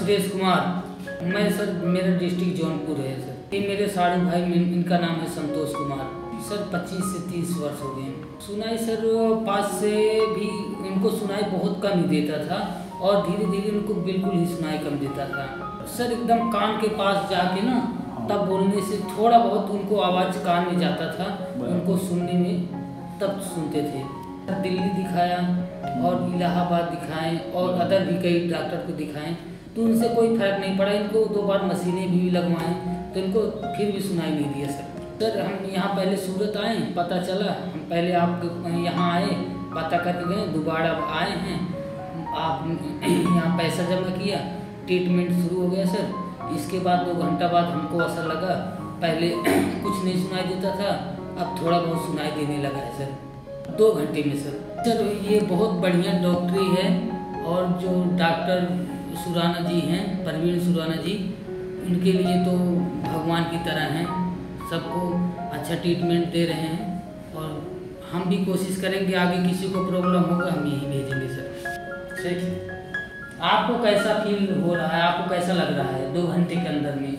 सुरेश कुमार। मैं सर, मेरा डिस्ट्रिक्ट जौनपुर है सर। ये मेरे साड़ू भाई, इनका नाम है संतोष कुमार। सर 25 से 30 वर्ष हो गए। सुनाई सर पास से भी इनको सुनाई बहुत कम ही देता था और धीरे धीरे उनको बिल्कुल ही सुनाई कम देता था सर। एकदम कान के पास जाके ना तब बोलने से थोड़ा बहुत उनको आवाज़ कान में जाता था, उनको सुनने में तब सुनते थे। दिल्ली दिखाया और इलाहाबाद दिखाएं और अदर भी कई डॉक्टर को दिखाएं तो उनसे कोई फर्क नहीं पड़ा। इनको 2 बार मशीनें भी लगवाएं तो इनको फिर भी सुनाई नहीं दिया सर। सर हम यहाँ पहले सूरत आए, पता चला, हम पहले आप यहाँ आए, पता करके गए, दोबारा आए हैं, आप यहाँ पैसा जमा किया, ट्रीटमेंट शुरू हो गया सर। इसके बाद 2 घंटा बाद हमको ऐसा लगा, पहले कुछ नहीं सुनाई देता था, अब थोड़ा बहुत सुनाई देने लगा है सर 2 घंटे में सर। सर ये बहुत बढ़िया डॉक्टरी है और जो डॉक्टर सुराना जी हैं, परवीन सुराना जी, उनके लिए तो भगवान की तरह हैं, सबको अच्छा ट्रीटमेंट दे रहे हैं और हम भी कोशिश करेंगे आगे किसी को प्रॉब्लम होगा हम यही भेजेंगे सर। ठीक है, आपको कैसा फील हो रहा है, आपको कैसा लग रहा है 2 घंटे के अंदर में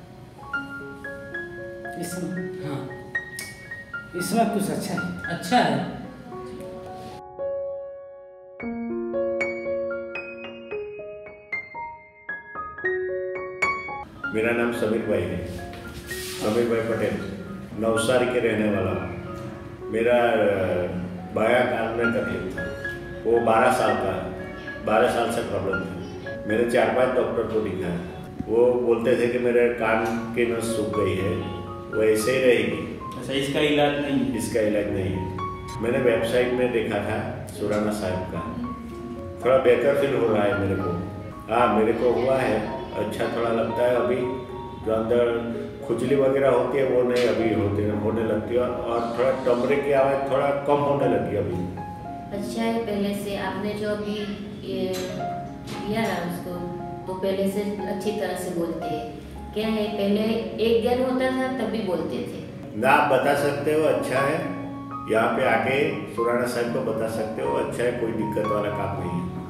इसमें? हाँ, इसमें कुछ अच्छा है। अच्छा है। मेरा नाम समीर भाई है, समीर भाई पटेल, नवसारी के रहने वाला हूँ। मेरा बायां कान में तकलीफ था, वो 12 साल का, 12 साल से प्रॉब्लम थी। मैंने 4-5 डॉक्टर को दिखाया, वो बोलते थे कि मेरे कान की नस सूख गई है, वो ऐसे ही रहेगी। अच्छा, इसका इलाज नहीं? इसका इलाज नहीं है। मैंने वेबसाइट में देखा था सुराना साहब का, थोड़ा बेहतर फील हो रहा है मेरे को। हाँ, मेरे को हुआ है, अच्छा थोड़ा लगता है। अभी जो अंदर खुजली वगैरह होती है वो नहीं अभी होने लगती है और थोड़ा टमरे की आवाज़ थोड़ा कम होने लगी अभी। अच्छा है पहले से। आपने जो अभी ये किया ना उसको, तो पहले से अच्छी तरह से बोलते हैं। क्या है, पहले एक दिन होता था तब भी बोलते थे ना? आप बता सकते हो, अच्छा है। यहाँ पे आके सुराना साहब को बता सकते हो, अच्छा है, कोई दिक्कत वाला काम नहीं है।